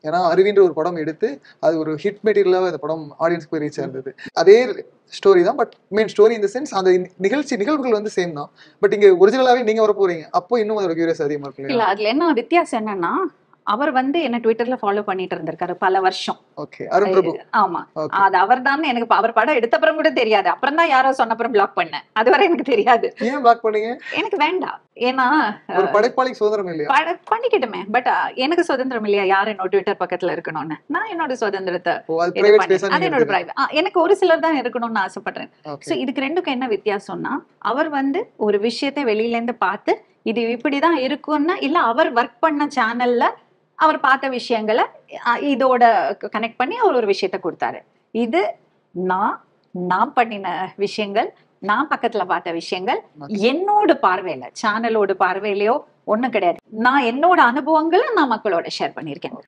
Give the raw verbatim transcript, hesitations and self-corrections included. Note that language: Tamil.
ஏன்னா அருவின்ற ஒரு படம் எடுத்து அது ஒரு ஹிட் மெட்டீரியலாக அந்த படம் ஆடியன்ஸ்க்கு போய் ரீச் ஆயிருந்தது. அதே ஸ்டோரி தான், பட் மெயின் ஸ்டோரி இந்த சென்ஸ் அந்த நிகழ்ச்சி நிகழ்வுகள் வந்து சேம் தான். பட் இங்க ஒரிஜினலாவே நீங்க வர போறீங்க, அப்போ இன்னும் அதோட கியூரியஸ் அதிகமா இருக்கு. இல்ல அதுல என்ன வித்தியாசம் என்னன்னா, அவர் வந்து என்ன ட்விட்டர்ல ஃபாலோ பண்ணிட்டு இருந்திருக்காரு பல வருஷம். ஓகே, அருண் பிரபு. ஆமா, அது அவர் தான். எனக்கு அவர் படம் எடுத்த அப்புறம் கூட தெரியாது. அப்புறம் தான் யாரோ சொன்ன அப்புறம் பிளாக் பண்ணேன். அதுவரை எனக்கு தெரியாது. ஏன் பிளாக் பண்ணீங்க? எனக்கு வேண்டாம். ஏன்னா ஒரு படைப்பாளிக்கு சுதந்திரம் இல்லையா? பண்ணிக்கிட்டுமே, பட் எனக்கு சுதந்திரம் இல்லையா யார் என்னோட ட்விட்டர் பக்கத்துல இருக்கணும்னு? நான் என்னோட சுதந்திரத்தை, அது என்னோட பிரைவேட். எனக்கு ஒரு சிலர் தான் இருக்கணும்னு ஆசைப்படுறேன். சோ இதுக்கு ரெண்டுக்கும் என்ன வித்தியாசம்னா, அவர் வந்து ஒரு விஷயத்தை வெளியில இருந்து பார்த்து இது இப்படிதான் இருக்கும்னா, இல்ல அவர் ஒர்க் பண்ண சேனல்ல அவர் பார்த்த விஷயங்களை இதோட கனெக்ட் பண்ணி அவர் ஒரு விஷயத்த கொடுத்தாரு. இது நான் நான் பண்ணின விஷயங்கள், நான் பக்கத்துல பார்த்த விஷயங்கள், என்னோட பார்வையில, சேனலோட பார்வையிலயோ ஒண்ணும் கிடையாது. நான் என்னோட அனுபவங்களை நான் மக்களோட ஷேர் பண்ணியிருக்கேன்.